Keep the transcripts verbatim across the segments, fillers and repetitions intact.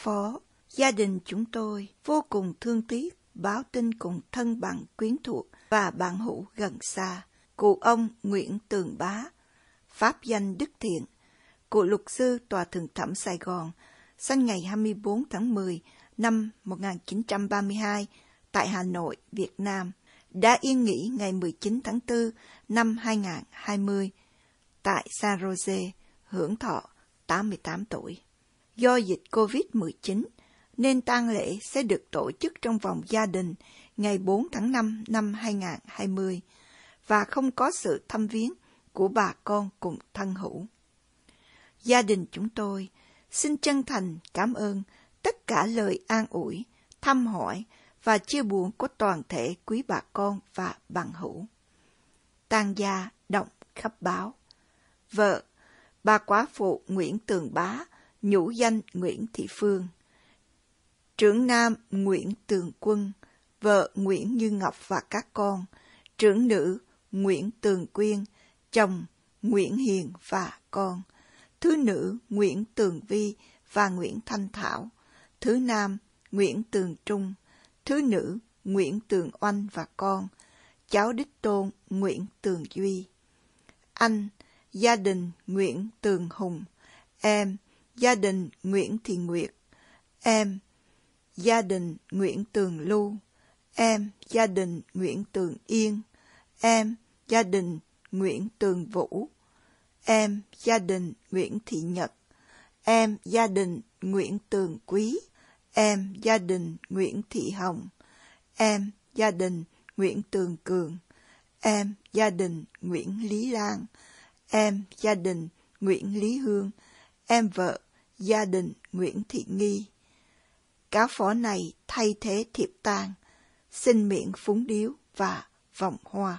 phó, gia đình chúng tôi vô cùng thương tiếc báo tin cùng thân bằng quyến thuộc và bạn hữu gần xa. Cụ ông Nguyễn Tường Bá, pháp danh Đức Thiện, cụ luật sư Tòa Thượng thẩm Sài Gòn, sinh ngày hai mươi bốn tháng mười năm một nghìn chín trăm ba mươi hai tại Hà Nội, Việt Nam, đã yên nghỉ ngày mười chín tháng tư năm hai nghìn không trăm hai mươi tại San Jose, hưởng thọ tám mươi tám tuổi. Do dịch covid mười chín, nên tang lễ sẽ được tổ chức trong vòng gia đình ngày bốn tháng năm năm hai nghìn không trăm hai mươi và không có sự thăm viếng của bà con cùng thân hữu. Gia đình chúng tôi xin chân thành cảm ơn tất cả lời an ủi, thăm hỏi và chia buồn của toàn thể quý bà con và bằng hữu. Tang gia động khắp báo. Vợ, bà quả phụ Nguyễn Tường Bá, nhũ danh Nguyễn Thị Phương. Trưởng nam Nguyễn Tường Quân, vợ Nguyễn Như Ngọc và các con. Trưởng nữ Nguyễn Tường Quyên, chồng Nguyễn Hiền và con. Thứ nữ Nguyễn Tường Vi và Nguyễn Thanh Thảo. Thứ nam Nguyễn Tường Trung. Thứ nữ Nguyễn Tường Oanh và con. Cháu đích tôn Nguyễn Tường Duy. Anh, gia đình Nguyễn Tường Hùng. Em, gia đình Nguyễn Thị Nguyệt. Em, gia đình Nguyễn Tường Lưu. Em, gia đình Nguyễn Tường Yên. Em, gia đình Nguyễn Tường Vũ. Em, gia đình Nguyễn Thị Nhật. Em, gia đình Nguyễn Tường Quý. Em, gia đình Nguyễn Thị Hồng. Em, gia đình Nguyễn Tường Cường. Em, gia đình Nguyễn Lý Lan. Em, gia đình Nguyễn Lý Hương. Em vợ, gia đình Nguyễn Thị Nghi. Cáo phó này thay thế thiệp tang, xin miễn phúng điếu và vòng hoa.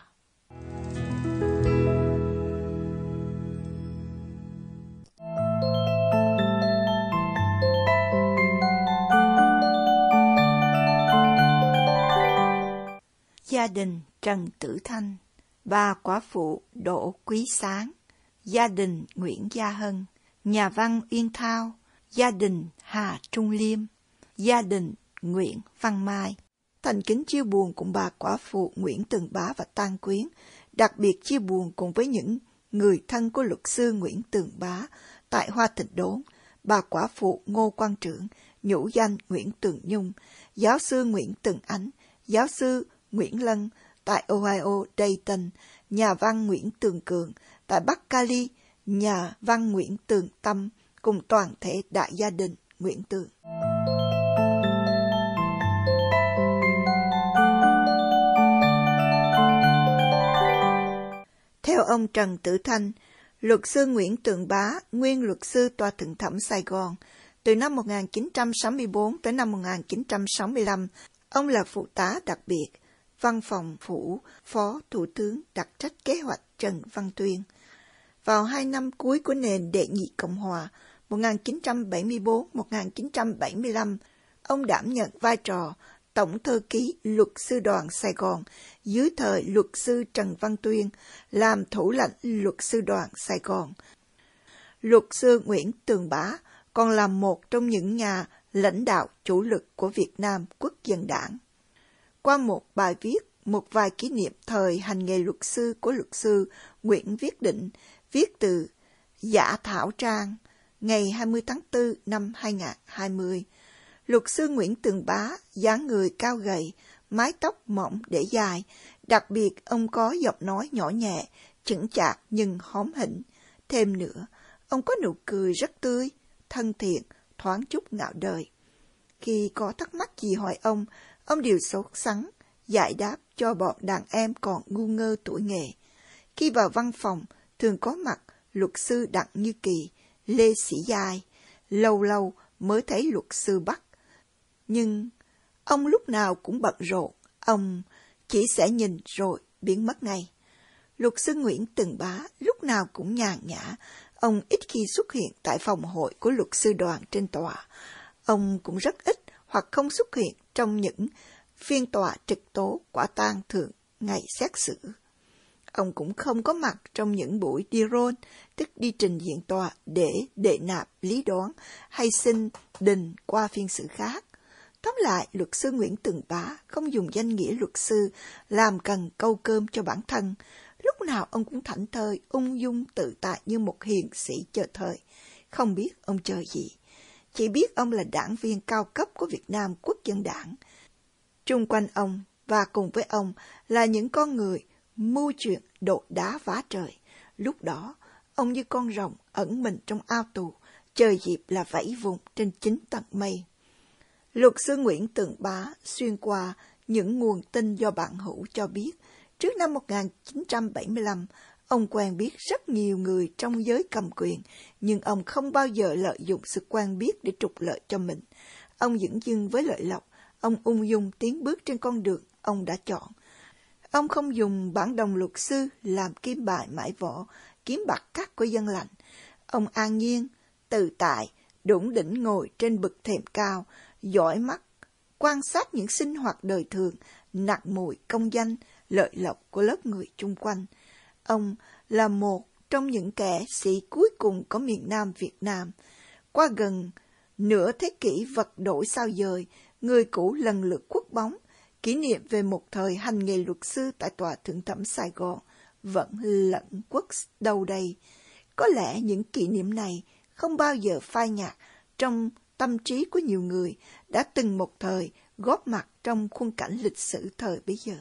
Gia đình Trần Tử Thanh, bà quả phụ Đỗ Quý Sáng, gia đình Nguyễn Gia Hân, nhà văn Uyên Thao, gia đình Hà Trung Liêm, gia đình Nguyễn Văn Mai. Thành kính chia buồn cùng bà quả phụ Nguyễn Tường Bá và tang quyến, đặc biệt chia buồn cùng với những người thân của luật sư Nguyễn Tường Bá tại Hoa Thịnh Đốn, bà quả phụ Ngô Quang Trưởng, nhũ danh Nguyễn Tường Nhung, giáo sư Nguyễn Tường Ánh, giáo sư Nguyễn Lân tại Ohio Dayton, nhà văn Nguyễn Tường Cường tại Bắc Cali, nhà văn Nguyễn Tường Tâm cùng toàn thể đại gia đình Nguyễn Tường. Theo ông Trần Tử Thanh, luật sư Nguyễn Tường Bá, nguyên luật sư Tòa Thượng thẩm Sài Gòn, từ năm một nghìn chín trăm sáu mươi tư tới năm một nghìn chín trăm sáu mươi lăm, ông là phụ tá đặc biệt, văn phòng phủ Phó Thủ tướng đặc trách kế hoạch Trần Văn Tuyên. Vào hai năm cuối của nền đệ nhị Cộng hòa một nghìn chín trăm bảy mươi tư đến một nghìn chín trăm bảy mươi lăm, ông đảm nhận vai trò Tổng thư ký Luật sư đoàn Sài Gòn dưới thời luật sư Trần Văn Tuyên làm thủ lãnh Luật sư đoàn Sài Gòn. Luật sư Nguyễn Tường Bá còn là một trong những nhà lãnh đạo chủ lực của Việt Nam Quốc dân đảng. Qua một bài viết, một vài kỷ niệm thời hành nghề luật sư của luật sư Nguyễn Viết Định, viết từ Giả Thảo Trang, ngày hai mươi tháng tư năm hai nghìn không trăm hai mươi. Luật sư Nguyễn Tường Bá, dáng người cao gầy, mái tóc mỏng để dài, đặc biệt ông có giọng nói nhỏ nhẹ, chững chạc nhưng hóm hỉnh. Thêm nữa, ông có nụ cười rất tươi, thân thiện, thoáng chút ngạo đời. Khi có thắc mắc gì hỏi ông, ông đều sốt sắng, giải đáp cho bọn đàn em còn ngu ngơ tuổi nghề. Khi vào văn phòng, thường có mặt luật sư Đặng Như Kỳ, Lê Sĩ Giai, lâu lâu mới thấy luật sư Bắc. Nhưng ông lúc nào cũng bận rộn, ông chỉ sẽ nhìn rồi biến mất ngay. Luật sư Nguyễn Tường Bá lúc nào cũng nhàn nhã, ông ít khi xuất hiện tại phòng hội của luật sư đoàn trên tòa. Ông cũng rất ít hoặc không xuất hiện trong những phiên tòa trực tố quả tang thường ngày xét xử. ông cũng không có mặt trong những buổi đi rôn, tức đi trình diện tòa để đệ nạp lý đoán hay xin đình qua phiên xử khác. Tóm lại, luật sư Nguyễn Tường Bá không dùng danh nghĩa luật sư làm cần câu cơm cho bản thân. Lúc nào ông cũng thảnh thơi, ung dung tự tại như một hiền sĩ chờ thời. Không biết ông chờ gì, chỉ biết ông là đảng viên cao cấp của Việt Nam Quốc dân Đảng. Chung quanh ông và cùng với ông là những con người mưu chuyện đổ đá vá trời. Lúc đó, ông như con rồng ẩn mình trong ao tù, chờ dịp là vẫy vùng trên chín tầng mây. Luật sư Nguyễn Tường Bá xuyên qua những nguồn tin do bạn hữu cho biết, trước năm một nghìn chín trăm bảy mươi lăm, ông quen biết rất nhiều người trong giới cầm quyền, nhưng ông không bao giờ lợi dụng sự quen biết để trục lợi cho mình. Ông dửng dưng với lợi lộc, ông ung dung tiến bước trên con đường ông đã chọn. Ông không dùng bản đồng luật sư làm kim bài mãi vỏ, kiếm bạc cát của dân lành. Ông an nhiên, tự tại, đủng đỉnh ngồi trên bậc thềm cao, dõi mắt, quan sát những sinh hoạt đời thường, nặng mùi công danh, lợi lộc của lớp người chung quanh. Ông là một trong những kẻ sĩ cuối cùng của miền Nam Việt Nam. Qua gần nửa thế kỷ vật đổi sao dời, người cũ lần lượt khuất bóng, kỷ niệm về một thời hành nghề luật sư tại Tòa Thượng thẩm Sài Gòn vẫn lẫn quất đâu đây. Có lẽ những kỷ niệm này không bao giờ phai nhạt trong tâm trí của nhiều người đã từng một thời góp mặt trong khung cảnh lịch sử thời bấy giờ.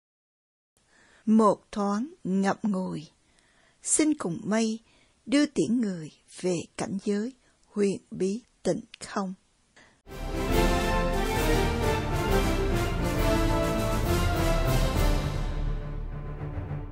Một thoáng ngậm ngùi, xin cùng mây đưa tiễn người về cảnh giới huyền bí tịnh không.